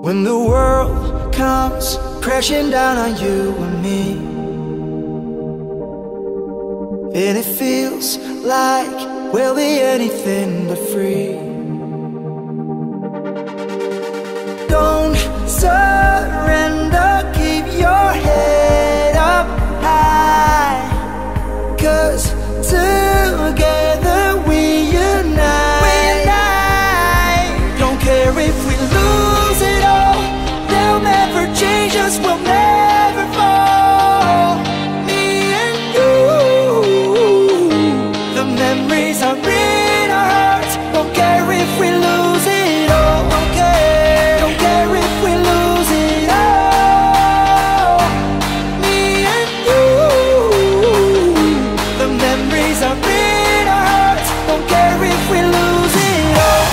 When the world comes crashing down on you and me, and it feels like we'll be anything but free. Don't surrender, keep your head up high, 'cause together we unite. Don't care if we lose it all, they'll never change us, we'll never fall. Me and you, the memories are in our hearts. Don't care if we lose it all, don't care if we lose it all. Me and you, the memories are in our hearts. Don't care if we lose it all.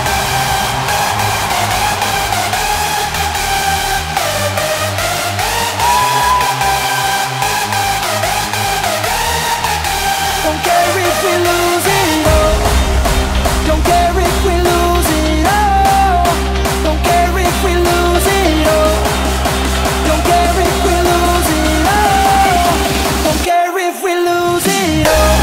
Don't care if we lose it all. Don't care if we lose it all. Don't care if we lose it all. Don't care if we lose it all. Don't care if we lose it all.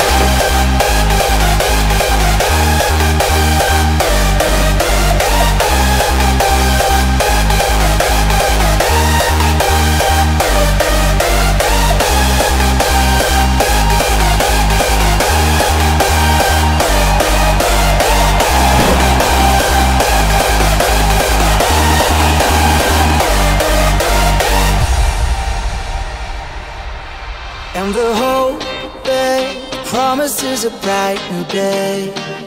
And the hope that promises a bright new day,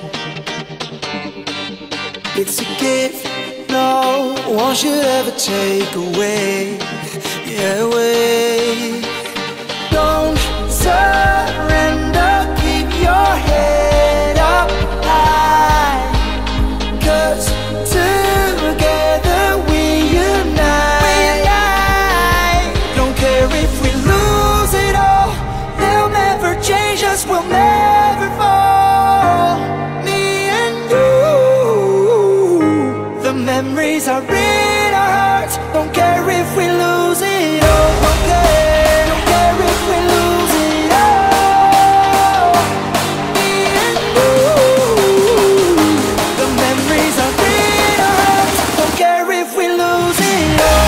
it's a gift no one should ever take away. Yeah, away. Don't surrender, keep your head up high, 'cause together we unite. Don't care if we lose it all, they'll never change us, we'll never fall. Me and you, the memories are in our hearts. Don't care if we lose it all, don't care if we lose it all. Me and you, the memories are in our hearts. Don't care if we lose it all.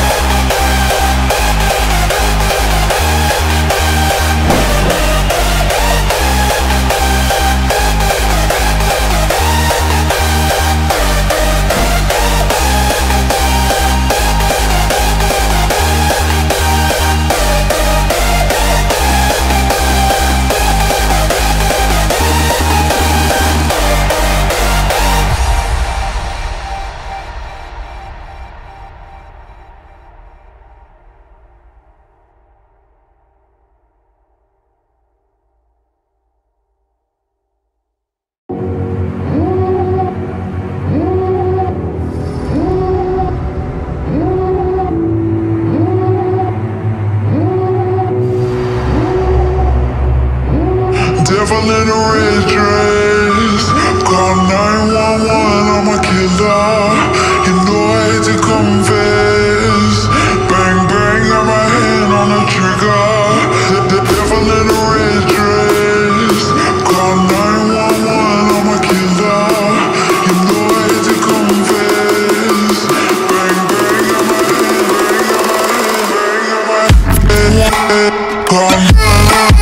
Devil in a red dress, call 911, I'm a killer. You know I hate to confess. Bang bang, got my hand on the trigger. The devil in a red dress, call 911, I'm a killer. You know I hate to confess. Bang bang, got my hand, bang got my hand, bang got my hand. Call 911.